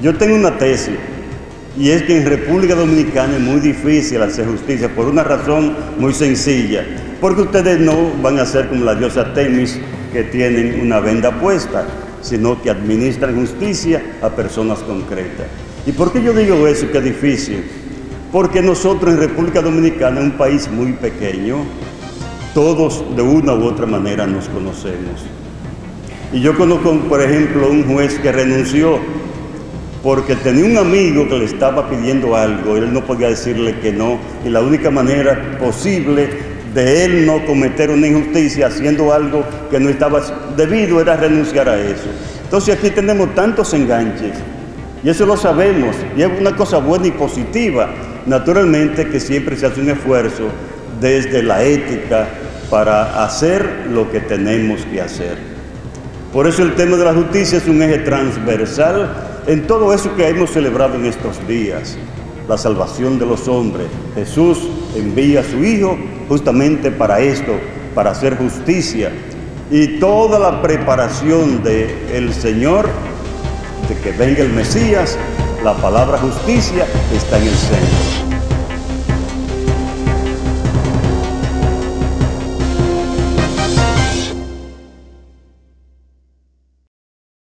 Yo tengo una tesis, y es que en República Dominicana es muy difícil hacer justicia por una razón muy sencilla, porque ustedes no van a ser como la diosa Temis, que tienen una venda puesta, sino que administran justicia a personas concretas. ¿Y por qué yo digo eso, que es difícil? Porque nosotros en República Dominicana, un país muy pequeño, todos de una u otra manera nos conocemos. Y yo conozco, por ejemplo, un juez que renunció porque tenía un amigo que le estaba pidiendo algo, él no podía decirle que no, y la única manera posible de él no cometer una injusticia haciendo algo que no estaba debido era renunciar a eso. Entonces aquí tenemos tantos enganches, y eso lo sabemos, y es una cosa buena y positiva. Naturalmente que siempre se hace un esfuerzo desde la ética para hacer lo que tenemos que hacer. Por eso el tema de la justicia es un eje transversal en todo eso que hemos celebrado en estos días, la salvación de los hombres. Jesús envía a su Hijo justamente para esto, para hacer justicia, y toda la preparación del Señor, de que venga el Mesías, la palabra justicia está en el centro.